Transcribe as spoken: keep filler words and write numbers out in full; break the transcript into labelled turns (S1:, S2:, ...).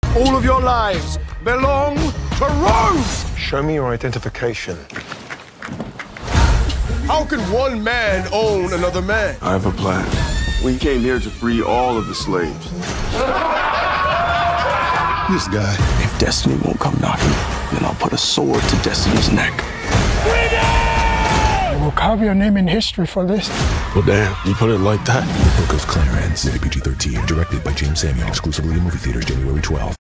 S1: All of your lives belong to Rome!
S2: Show me your identification.
S1: How can one man own another man?
S3: I have a plan. We came here to free all of the slaves.
S1: This guy.
S4: If Destiny won't come knocking, then I'll put a sword to Destiny's neck.
S5: We'll carve your name in history for this.
S3: Well, damn, you put it like that?
S6: Book of Clarence, rated P G thirteen, directed by James Samuel, exclusively in movie theaters January twelfth.